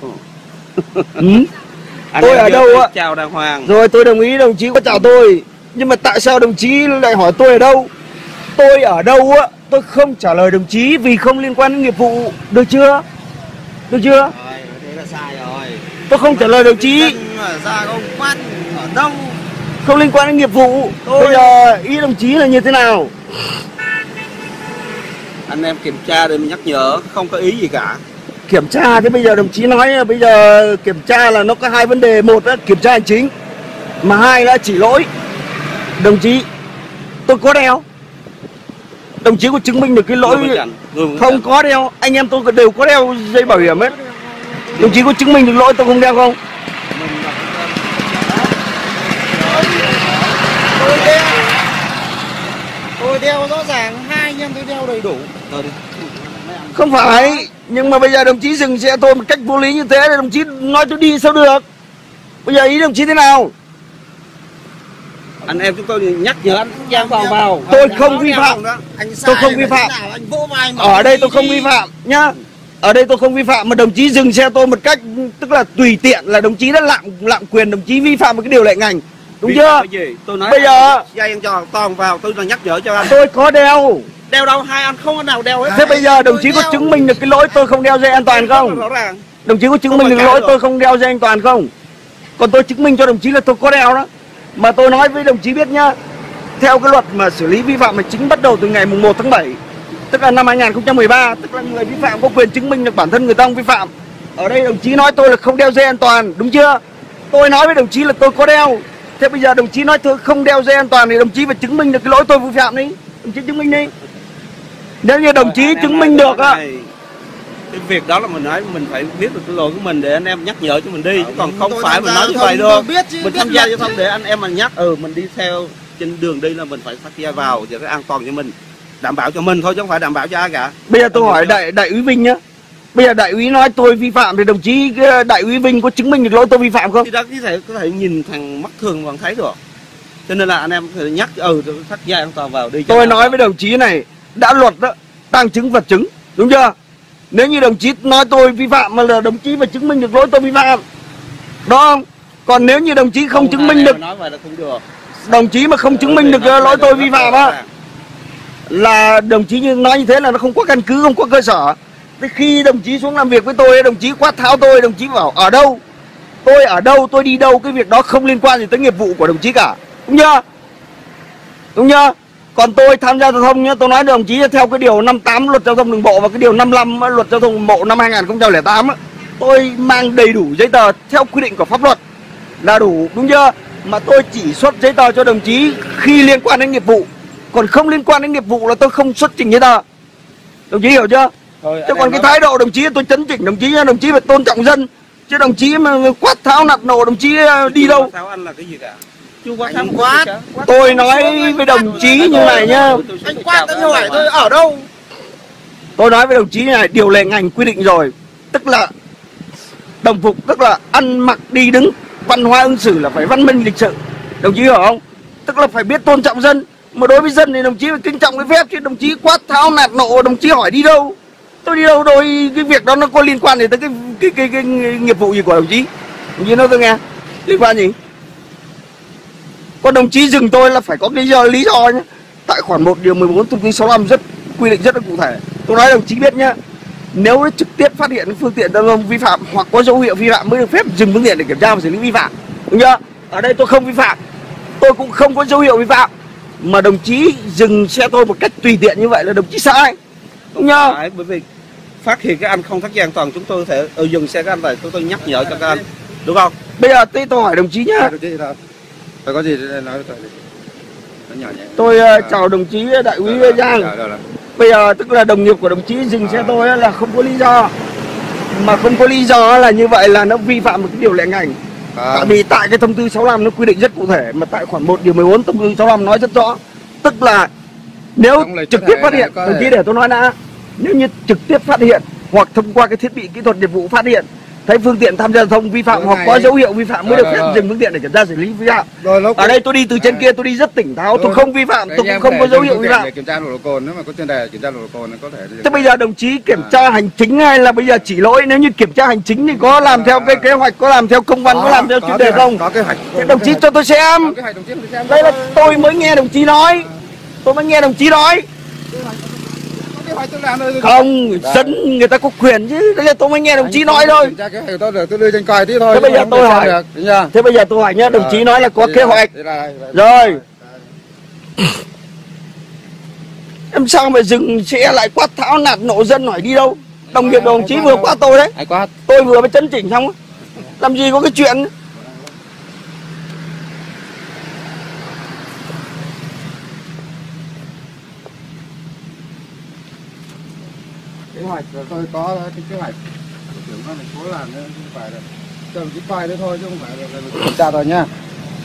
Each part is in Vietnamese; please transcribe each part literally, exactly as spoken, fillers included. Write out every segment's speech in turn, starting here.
Ừ. Tôi ở đâu ạ? Chào đàng hoàng. Rồi tôi đồng ý đồng chí có chào tôi. Nhưng mà tại sao đồng chí lại hỏi tôi ở đâu? Tôi ở đâu á, tôi không trả lời đồng chí vì không liên quan đến nghiệp vụ. Được chưa? Được chưa? Rồi, thế là sai rồi. Tôi không trả lời đồng chí. Ra công quan ở đâu? Không liên quan đến nghiệp vụ. Tôi... Bây giờ ý đồng chí là như thế nào? Anh em kiểm tra để mình nhắc nhở, không có ý gì cả. Kiểm tra thế bây giờ đồng chí nói là bây giờ kiểm tra là nó có hai vấn đề. Một là kiểm tra hành chính, mà hai là chỉ lỗi. Đồng chí, tôi có đeo. Đồng chí có chứng minh được cái lỗi không có đeo. Anh em tôi đều có đeo dây bảo hiểm ấy. Đồng chí có chứng minh được lỗi tôi không đeo không? Tôi đeo. Tôi đeo rõ ràng, hai anh em tôi đeo đầy đủ. Không phải, nhưng mà bây giờ đồng chí dừng xe tôi một cách vô lý như thế thì đồng chí nói tôi đi sao được? Bây giờ ý đồng chí thế nào? Anh em chúng tôi nhắc nhở anh giang vào vào. Tôi không vi phạm. Tôi không vi phạm. Ở đây tôi không vi phạm nhá. Ở đây tôi không vi phạm mà đồng chí dừng xe tôi một cách tức là tùy tiện là đồng chí đã lạm lạm quyền, đồng chí vi phạm một cái điều lệ ngành. Đúng vi chưa? Tôi nói bây giờ dây anh cho toàn vào, tôi là nhắc nhở cho anh. Tôi có đeo. Đeo đâu, hai anh không có nào đeo hết. Thế bây giờ đồng chí có chứng minh được cái lỗi tôi không đeo dây an toàn không? Rõ ràng. Đồng chí có chứng minh được lỗi tôi không đeo dây an toàn không? Còn tôi chứng minh cho đồng chí là tôi có đeo đó. Mà tôi nói với đồng chí biết nhá, theo cái luật mà xử lý vi phạm hành chính bắt đầu từ ngày mùng một tháng bảy, tức là năm hai nghìn không trăm mười ba, tức là người vi phạm có quyền chứng minh được bản thân người ta không vi phạm. Ở đây đồng chí nói tôi là không đeo dây an toàn, đúng chưa? Tôi nói với đồng chí là tôi có đeo. Thế bây giờ đồng chí nói tôi không đeo dây an toàn thì đồng chí phải chứng minh được cái lỗi tôi vi phạm đi. Đồng chí chứng minh đi. Nếu như đồng chí chứng minh được á, cái việc đó là mình nói mình phải biết được cái lỗi của mình để anh em nhắc nhở cho mình đi, chứ còn không phải mình nói như vậy đâu. Mình tham gia giao thông để anh em mình nhắc, ừ mình đi theo trên đường đi là mình phải phát ra vào cho cái an toàn cho mình, đảm bảo cho mình thôi chứ không phải đảm bảo cho ai cả. Bây giờ tôi hỏi đại đại úy Vinh nhá. Bây giờ đại úy nói tôi vi phạm thì đồng chí đại úy Vinh có chứng minh được lỗi tôi vi phạm không? Thì đó có thể có thể nhìn thằng mắt thường bằng thấy được. Cho nên là anh em phải nhắc ừ thắt dây an toàn vào đi. Tôi nói với đồng chí này, đã luật đó, tang chứng vật chứng, đúng chưa? Nếu như đồng chí nói tôi vi phạm mà là đồng chí phải chứng minh được lỗi tôi vi phạm, đúng không? Còn nếu như đồng chí không, không chứng minh được, nói vậy là không được. Đồng chí mà không chứng minh được lỗi tôi vi phạm á, là đồng chí như nói như thế là nó không có căn cứ, không có cơ sở. Thế khi đồng chí xuống làm việc với tôi, đồng chí quát tháo tôi, đồng chí bảo ở đâu, tôi ở đâu, tôi đi đâu, cái việc đó không liên quan gì tới nghiệp vụ của đồng chí cả, đúng chưa? Đúng chưa? Còn tôi tham gia giao thông nhá, tôi nói đồng chí theo cái điều năm mươi tám luật giao thông đường bộ và cái điều năm mươi lăm luật giao thông đường bộ năm hai nghìn không trăm lẻ tám á, tôi mang đầy đủ giấy tờ theo quy định của pháp luật là đủ, đúng chưa? Mà tôi chỉ xuất giấy tờ cho đồng chí khi liên quan đến nghiệp vụ, còn không liên quan đến nghiệp vụ là tôi không xuất trình giấy tờ. Đồng chí hiểu chưa? Thôi, chứ còn cái thái độ đồng chí tôi chấn chỉnh đồng chí, đồng chí phải tôn trọng dân, chứ đồng chí mà quát tháo nạt nổ đồng chí đi đâu? Tháo anh là cái gì cả? Quát, quát. Tôi nói với đồng chí như này nhá. Anh quát anh hỏi tôi ở đâu? Tôi nói với đồng chí như này, điều lệ ngành quy định rồi, tức là đồng phục, tức là ăn mặc đi đứng, văn hóa ứng xử là phải văn minh lịch sự. Đồng chí hiểu không? Tức là phải biết tôn trọng dân. Mà đối với dân thì đồng chí phải kính trọng cái phép, chứ đồng chí quát tháo nạt nộ đồng chí hỏi đi đâu? Tôi đi đâu rồi, cái việc đó nó có liên quan gì tới cái cái cái, cái, cái nghiệp vụ gì của đồng chí? Đồng chí nói tôi nghe, liên quan gì? Còn đồng chí dừng tôi là phải có lý do lý do nhé. Tại khoản một điều mười bốn thông tư sáu mươi lăm rất quy định rất là cụ thể. Tôi nói đồng chí biết nhá. Nếu nó trực tiếp phát hiện phương tiện giao thông vi phạm hoặc có dấu hiệu vi phạm mới được phép dừng phương tiện để kiểm tra và xử lý vi phạm. Đúng chưa? Ở đây tôi không vi phạm, tôi cũng không có dấu hiệu vi phạm, mà đồng chí dừng xe tôi một cách tùy tiện như vậy là đồng chí sai. Đúng chưa? Phải, bởi vì phát hiện cái anh không thắt dây an toàn chúng tôi có thể ừ, dừng xe các anh lại, tôi tôi nhắc nhở cho các anh, đúng không? Bây giờ tôi hỏi đồng chí nhá. Phải có gì để nói tôi. Nhỏ nhẹ. Tôi uh, chào đồng chí đại úy Giang. Bây giờ tức là đồng nghiệp của đồng chí dừng xe tôi là không có lý do. Mà không có lý do là như vậy là nó vi phạm một cái điều lệ ngành. À. Tại vì tại cái thông tư sáu mươi lăm nó quy định rất cụ thể, mà tại khoản một điều mười bốn thông tư sáu mươi lăm nói rất rõ. Tức là nếu trực tiếp phát hiện, đồng chí để tôi nói đã, nếu như trực tiếp phát hiện hoặc thông qua cái thiết bị kỹ thuật nghiệp vụ phát hiện thấy phương tiện tham gia giao thông vi phạm Rồi hoặc này- có dấu hiệu vi phạm mới Rồi, được rồi, phép rồi. dừng phương tiện để kiểm tra xử lý vi phạm. Rồi lúc Ở đây tôi đi từ trên À. kia tôi đi rất tỉnh táo, tôi Rồi, không vi phạm, đấy, tôi anh cũng em không có để dấu dừng hiệu phương vi tiện phạm. để kiểm tra nồng độ cồn, nếu mà có chuyên đề kiểm tra nồng độ cồn thì có thể dừng. Thế bây giờ đồng chí kiểm tra hành chính hay là bây giờ chỉ lỗi? Nếu như kiểm tra hành chính thì có làm theo cái kế hoạch, có làm theo công văn, có làm theo chuyên đề kế hoạch, không? Có kế hoạch. Thế đồng chí cho tôi xem. Có kế hoạch, đồng chí cho xem. Đây là tôi mới nghe đồng chí nói. Tôi mới nghe đồng chí nói. Có kế hoạch tôi làm rồi. Không, dân người ta có quyền chứ. Đây là tôi mới nghe đồng chí nói thôi. Kiểm tra kế hoạch tôi để tôi đưa trên coi tí thôi. Thế bây giờ Không tôi kiểm tra hỏi. được, đúng chưa? Thế bây giờ tôi hỏi nhá, đồng chí nói là có Đây kế hoạch. đây là- đây là- Rồi. Em sao mà dừng xe lại quát tháo nạt nộ dân hỏi đi đâu? Đồng nghiệp đồng chí vừa qua tôi đấy. Ai quát? Tôi vừa mới chấn chỉnh xong. Làm gì có cái chuyện. Kế hoạch rồi tôi có cái kế hoạch trưởng ban thành phố làm, nên không phải là cho đồng chí coi đấy thôi chứ không phải là là kiểm tra thôi nhá.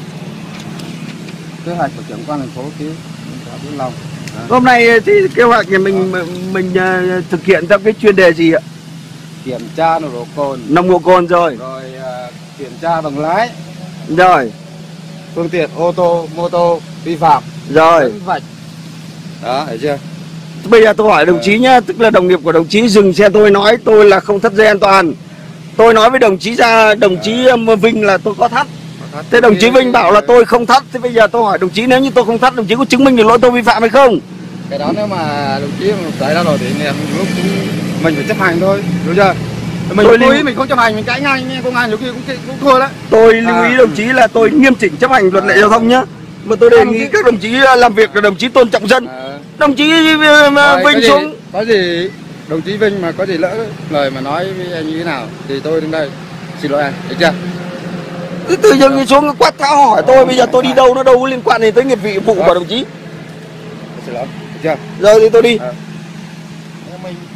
Kế hoạch của trưởng quan thành phố ký đã biết lòng. Hôm nay thì kế hoạch nhà mình mình uh, thực hiện theo cái chuyên đề gì ạ? Kiểm tra nồng độ cồn, Nồng độ cồn rồi. rồi uh, kiểm tra bằng lái, Rồi. phương tiện ô tô, mô tô vi phạm, Rồi. dẫn vạch. Đó, thấy chưa? Bây giờ tôi hỏi đồng chí nhá, tức là đồng nghiệp của đồng chí dừng xe tôi nói tôi là không thắt dây an toàn. Tôi nói với đồng chí ra, đồng chí Vinh là tôi có thắt. Thế đồng chí Vinh bảo là tôi không thắt. Thế bây giờ tôi hỏi đồng chí, nếu như tôi không thắt, đồng chí có chứng minh được lỗi tôi vi phạm hay không? Cái đó nếu mà đồng chí xảy ra rồi thì mình lúc mình phải chấp hành thôi, đúng chưa? Mình Tôi cố lưu- ý mình không chấp hành mình cãi ngay nghe công an nhiều khi cũng cũng thôi đấy. Tôi lưu À. ý đồng chí là tôi nghiêm chỉnh chấp hành luật lệ giao thông nhá. Mà tôi đề Đồng nghị chí- các đồng chí làm việc là đồng chí tôn trọng dân. À, Đồng chí uh, rồi, có Vinh gì- xuống. có gì đồng chí Vinh mà có gì lỡ lời mà nói với anh như thế nào thì tôi đứng đây xin lỗi anh, được chưa? Cứ tự dưng xuống quát tháo hỏi tôi, bây giờ tôi đi đâu nó đâu có liên quan gì tới nghiệp vụ của đồng chí. Xin lỗi, được chưa? Rồi thì tôi đi. À. Mình